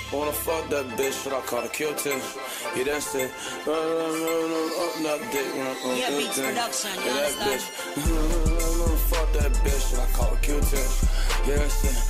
Wanna fuck that bitch, but I call her kill tip. Yeah, that's it. That dick. Yeah, Beats Production, you that understand? bitch. Fuck that bitch, but I call her kill tip. Yeah, that's it.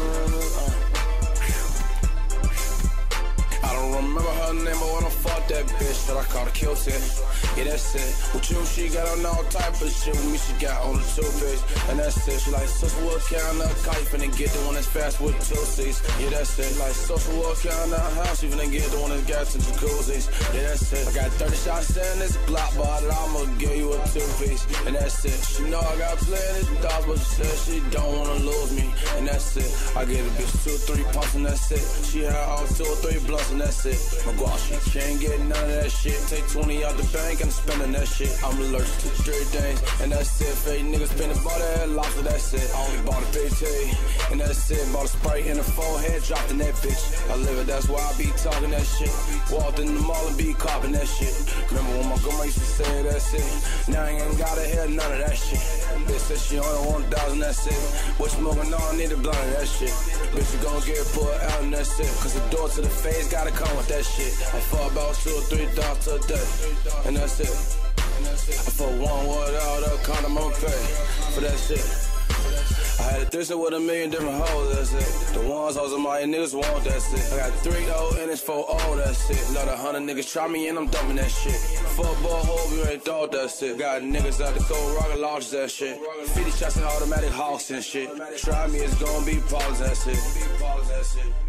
I don't remember her name, but when I fought that bitch, that I called her kill tip. Yeah, that's it. With you, she got on all type of shit. With me, she got on the two-piece. And that's it. She like social work counting her kite, finna get the one that's fast with 2 seats. Yeah, that's it. Like social work counting her house, she finna get the one that's got some jacuzzis. Yeah, that's it. I got 30 shots in this block, but I'ma give you a 2-piece. And that's it. She know I got plenty of dogs, but she said she don't wanna lose me. And that's it. I get a bitch 2 or 3 pumps, and that's it. She had all 2 or 3 blunts, and that's it. My girl, she can't get none of that shit. Take 20 out the bank and I'm spending that shit. I'm allergic to 3 things, and that's it. Fake niggas spending bought a head lobster, that's it. I only bought a PT, and that's it. Bought a Sprite in the forehead, dropped in that bitch. I live it, that's why I be talking that shit. Walked in the mall and be copping that shit. Remember when my grandma used to say that's it. Now I ain't gotta hear none of that shit. Bitch said she only 1,000, that's it. What smoking on, need a blunt of that shit. Bitch, you gon' get put out and that's it. Cause the door to the face gotta come with that shit. I fall about 2 or 3 dollars a day, and that's it. I fuck one without a condom, I'ma pay for that shit. I had a threesome with 1,000,000 different hoes, that's it. The ones hoes of my niggas want, that's it. I got 3 O and it's 4 O, that's it. Let 100 niggas try me and I'm dumping that shit. Football hope you ain't thought, that's it. Got niggas out the cold rocket launch, that shit. 50 shots and automatic hawks and shit. Try me, it's gon' be balls, that's it.